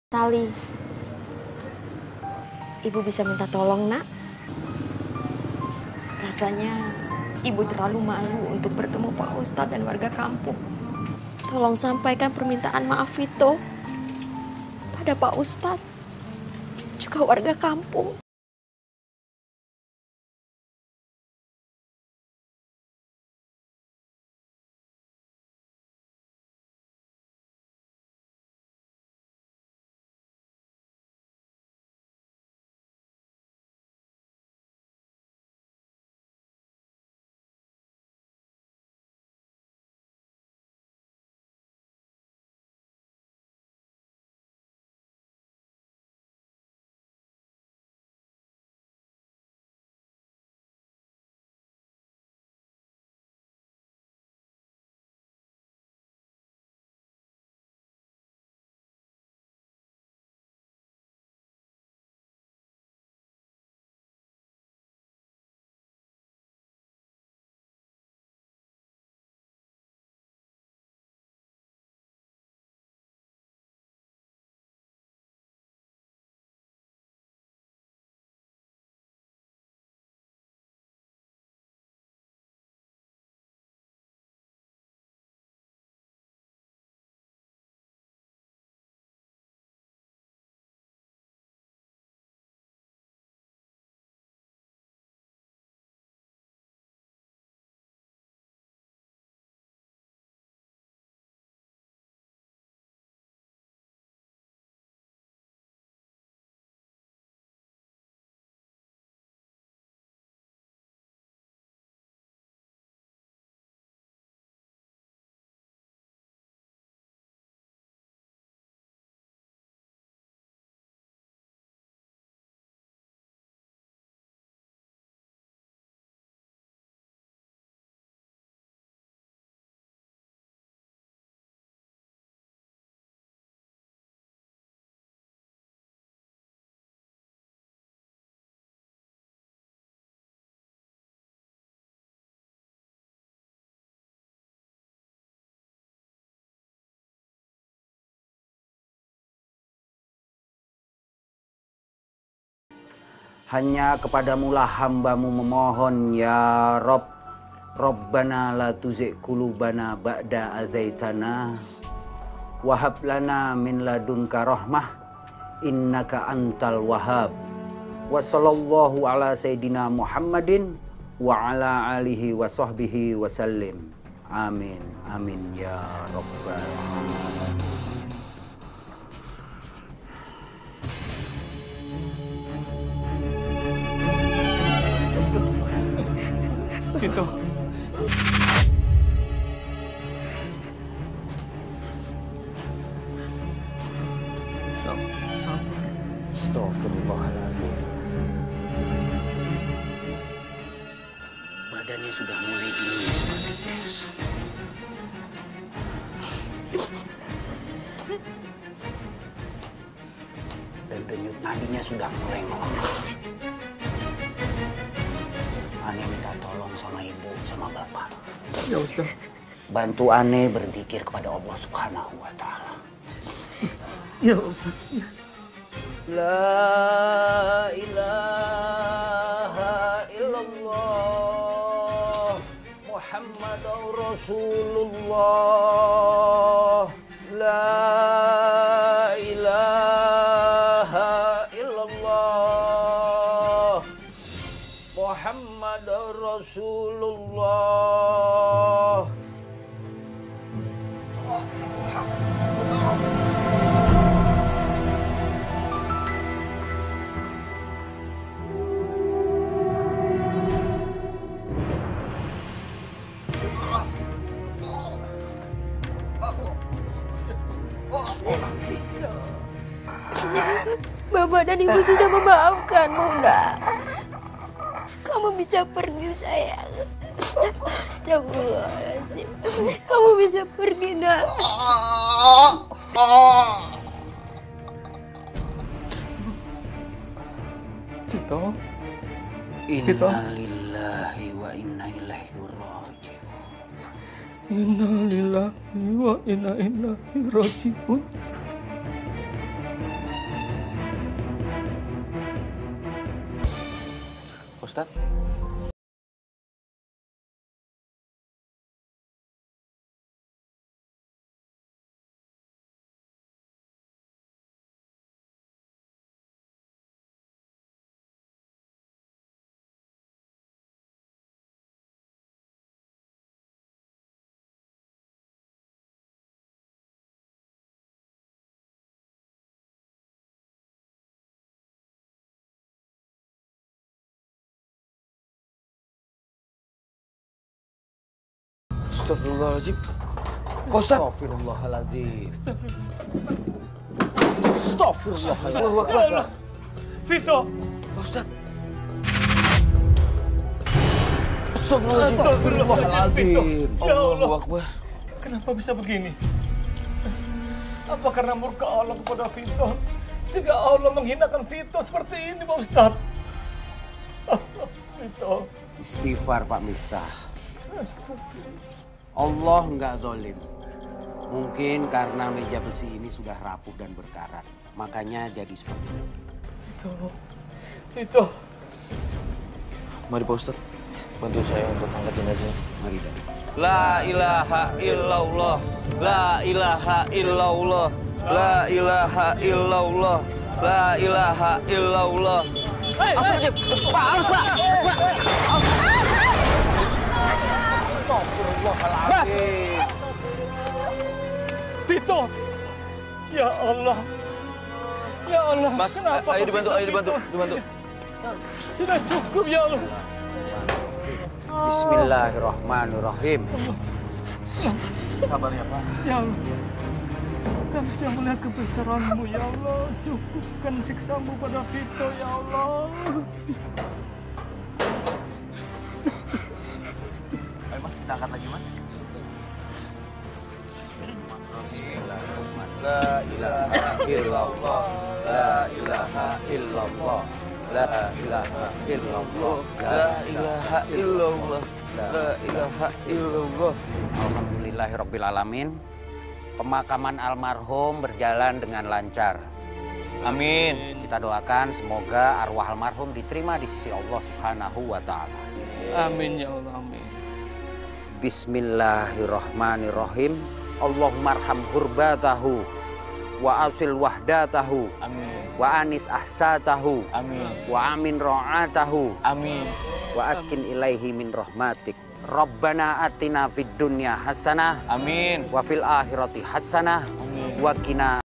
Sali, Ibu bisa minta tolong, Nak? Rasanya Ibu terlalu malu untuk bertemu Pak Ustadz dan warga kampung. Tolong sampaikan permintaan maaf itu pada Pak Ustadz, juga warga kampung. Hanya kepadamulah hambamu memohon ya Rob. Rabbana la tuzigh qulubana ba'da adzaitana wa hab lana min ladunka rahmah innaka antal wahhab. Wa sallallahu ala sayidina Muhammadin wa ala alihi wa sahbihi wa sallim. Amin amin ya rabbal alamin. Itu. Sabar. Astagfirullahaladzim. Badannya sudah mulai dingin. Dan denyut nadinya sudah mulai melemah. Ane minta tolong sama ibu, sama bapak. Ya Ustaz. Bantu Ane berzikir kepada Allah Subhanahu wa Ta'ala. Ya Ustaz. La ilaha illallah Muhammadur Rasulullah. La ilaha illallah Muhammadur Rasulullah. Bapak dan Ibu sudah memaafkanmu, Nak. Kamu bisa pergi, sayang. Astagfirullahaladzim. Kamu bisa pergi, Nak. Itu. Inna lillahi wa inna ilaihi raji'un. Inna lillahi wa inna ilaihi raji'un. Ustadz. Astagfirullahaladzim. Pak Ustadz. Astagfirullahaladzim. Astagfirullahaladzim. Ya Allah. Vito. Pak Ustadz. Astagfirullahaladzim. Ya Allah. Allahu Akbar. Kenapa bisa begini? Apa karena murka Allah kepada Vito? Sehingga Allah menghinakan Vito seperti ini, Pak Ustadz. Vito. Istighfar Pak Miftah. Astagfirullah. Allah nggak zalim. Mungkin karena meja besi ini sudah rapuh dan berkarat. Makanya jadi seperti ini. Vito. Mari Pak Ustadz. Bantu saya untuk angkat jenazah. Mari Dani. La ilaha illallah. La ilaha illallah. La ilaha illallah. La ilaha illallah. Pak, harus Pak. Mas! Vito! Ya Allah! Ya Allah! Mas, Kenapa ayo kau dibantu, siksa ayo dibantu, Vito? dibantu. Sudah cukup ya Allah! Bismillahirrahmanirrahim. Sabar ya Pak. Ya Allah! Kami sudah melihat kebesaran-Mu ya Allah. Cukupkan siksa-Mu pada Vito ya Allah. Ayo Mas, kita angkat lagi Mas. Bismillahirrahmanirrahim. La ilaha illallah. La ilaha illallah. La ilaha illallah. La ilaha illallah. La ilaha illallah. Alhamdulillahirabbil alamin. Pemakaman almarhum berjalan dengan lancar. Amin. Kita doakan semoga arwah almarhum diterima di sisi Allah Subhanahu wa taala. Amin ya Allah, amin. Bismillahirrahmanirrahim. Allahumma arham hurbatahu wa asil wahdatahu Amin. wa anis ahsatahu Amin. wa amin ra'atahu Amin. wa askin ilaihi min rahmatik. Rabbana atina fid dunya hasanah Amin. wa fil akhirati hasanah Amin. wa qina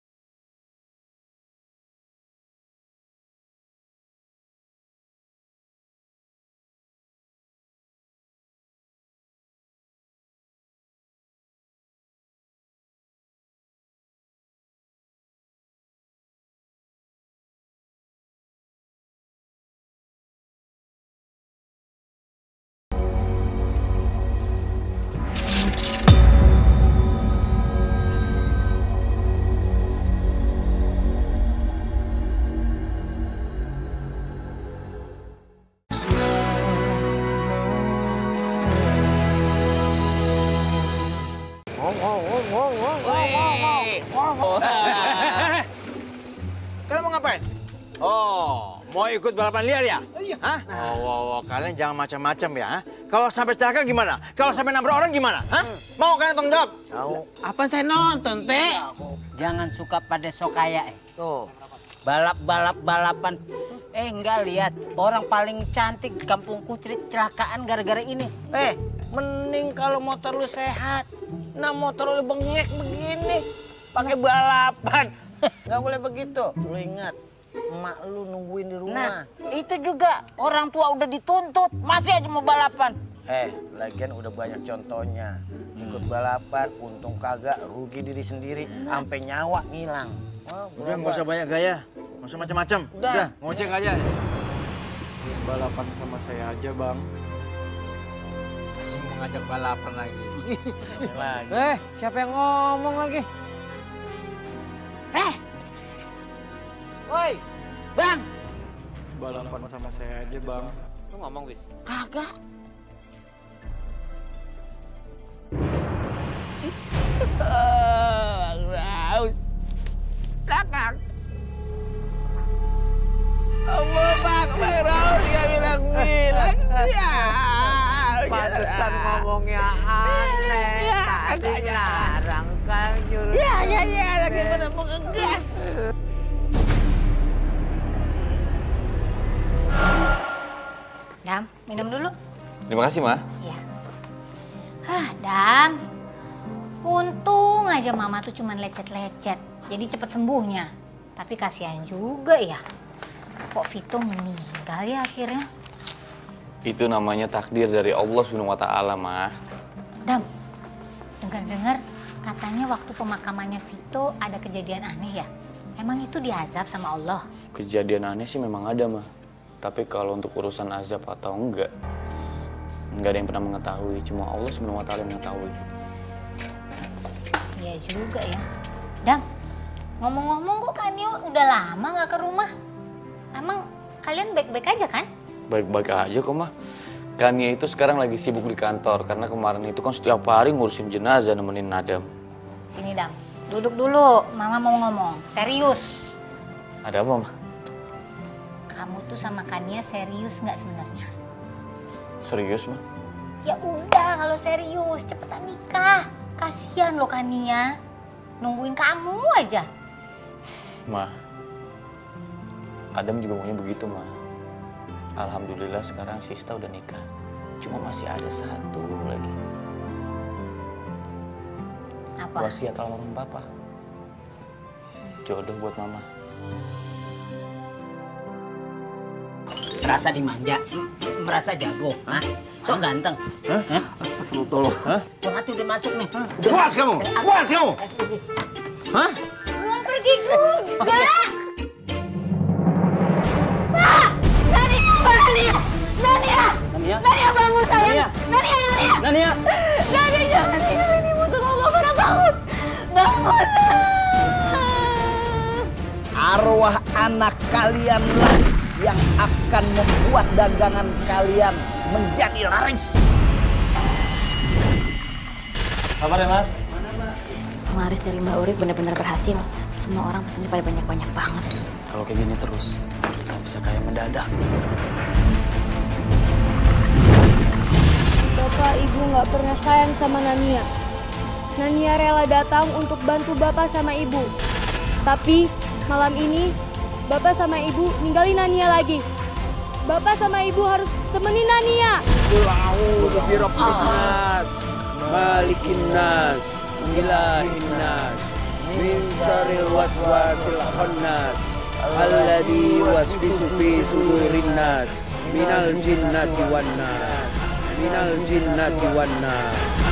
Kalian mau ngapain? Oh, mau ikut balapan liar ya? Iya. Hah? Oh, kalian jangan macam-macam ya. Ha? Kalau sampai celaka gimana? Kalau sampai nabrak orang gimana? Hah? Mau kalian tanggung jawab? Tahu. Apa saya nonton, Teh? Jangan suka pada sokaya, Tuh. Balapan. Enggak lihat. Orang paling cantik di kampungku kecelakaan gara-gara ini. Mending kalau motor lu sehat. Nah, motor lu bengek begini. Pakai balapan. Nggak boleh begitu. Lu ingat, emak lu nungguin di rumah. Nah, itu juga. Orang tua udah dituntut. Masih aja mau balapan. Lagian udah banyak contohnya. Ikut balapan, untung kagak, rugi diri sendiri, sampai nyawa ngilang. Udah nggak usah banyak gaya, nggak usah macam-macam. Udah, ngoceng aja. Balapan sama saya aja, Bang. Masih mengajak balapan lagi. Siapa yang ngomong lagi? Woi, Bang. Balapan sama saya aja, Bang. Lu ngomong, Wis? Kagak. Belakang. Allah Akbar, dia bilang Pantesan ngomongnya aneh. Tadi larang kan nyuruh. Ya, lagi pada mau ngegas. Dam, minum dulu. Terima kasih, Ma. Iya. Dam. Untung aja Mama tuh cuman lecet-lecet. Jadi cepet sembuhnya. Tapi kasihan juga ya. Kok Vito meninggal ya akhirnya? Itu namanya takdir dari Allah SWT, Ma. Dam, dengar-dengar katanya waktu pemakamannya Vito ada kejadian aneh ya? Emang itu diazab sama Allah? Kejadian aneh sih memang ada, Ma. Tapi kalau untuk urusan azab atau enggak ada yang pernah mengetahui. Cuma Allah SWT yang mengetahui. Iya juga ya. Dam, ngomong-ngomong kok Kanio udah lama gak ke rumah? Emang kalian baik-baik aja kan? Baik-baik aja kok, Ma. Kania itu sekarang lagi sibuk di kantor. Karena kemarin itu kan setiap hari ngurusin jenazah nemenin Nadam. Sini Dam, duduk dulu. Mama mau ngomong, serius. Ada apa, Ma? Kamu tuh sama Kania serius nggak sebenarnya? Serius, Ma? Ya udah kalau serius, cepetan nikah. Kasian loh Kania, nungguin kamu aja. Ma, Adam juga maunya begitu, Ma. Alhamdulillah sekarang Sista udah nikah. Cuma masih ada satu lagi. Apa? Wasiat almarhum Papa. Jodoh buat Mama. Merasa dimanja, merasa jago, hah? So ganteng. Hah? Astagfirullah. Hah? Hati udah masuk nih. Puas kamu? Puas kamu? Hah? Belum pergi juga. Pak! Nania! Bangun sayang! Nania jangan tinggalin ibu semua gak pernah bangun! Bangun! Arwah anak kalianlah yang akan membuat dagangan kalian menjadi laris. Apa deh, Mas? Penglaris dari Mbak Urip benar-benar berhasil. Semua orang pesannya pada banyak-banyak banget. Kalau kayak gini terus, kita bisa kaya mendadak. Bapak Ibu nggak pernah sayang sama Nania. Nania rela datang untuk bantu Bapak sama Ibu. Tapi malam ini Bapak sama Ibu ninggalin Nania lagi. Bapak sama Ibu harus temenin Nania. A'udzu birabbin nas, malikin nas, ilahin nas, min syarril waswasil khannas, alladzi yuwaswisu fi sudurin nas, minal jinnati wan nas, minal jinnati wan nas.